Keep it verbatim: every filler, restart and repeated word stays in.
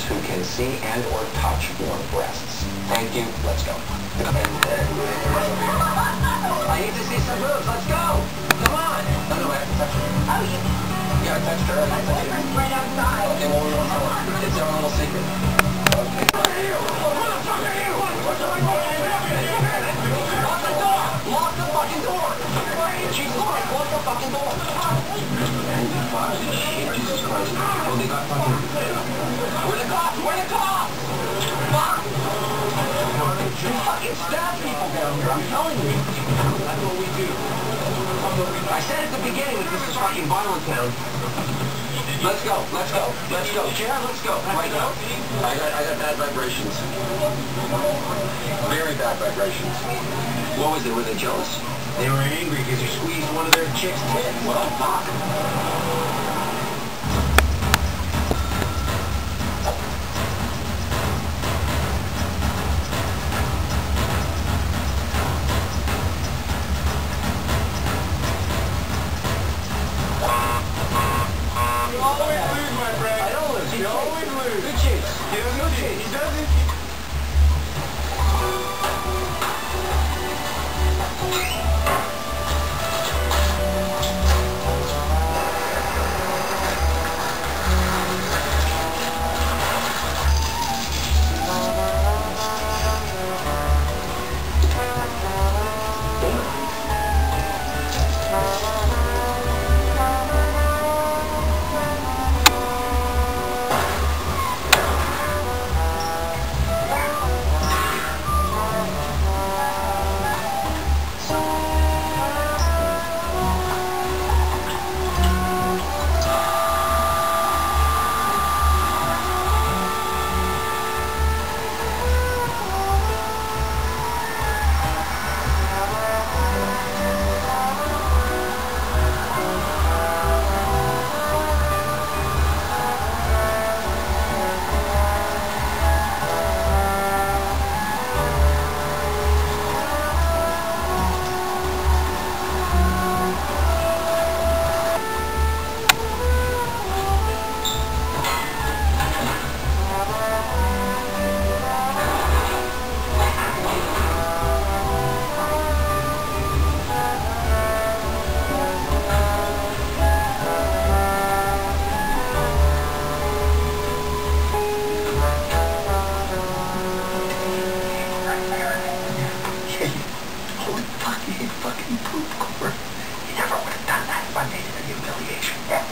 who can see and or touch warm breasts. Thank you. Let's go. And, uh, I need to see some boobs. Let's go. Come on. No, no, I have to touch her. Oh, you... Yeah, I touched her. I touched her. Right outside. Okay, well, we won't tell her. It's our little secret. Okay. What are you? What the fuck are you? What's going on? Lock the door. Lock the fucking door. Jesus Christ, lock the fucking door. And fuck this shit, Jesus Christ. Oh, they got fucking... Where the cops? Where the cops? Fuck! You fucking stab people down here, I'm telling you. That's what we do. I said at the beginning that this is fucking violent town. Let's go, let's go, let's go. Chad, let's go. Right now. I got, I got bad vibrations. Very bad vibrations. What was it? Were they jealous? They were angry because you squeezed one of their chicks' tits. What the fuck? You always lose, my friend. I don't lose. You always lose. Good chicks. He doesn't. Good chicks. He doesn't. Holy fucking, fucking poop, Cooper. You never would have done that if I made it a humiliation.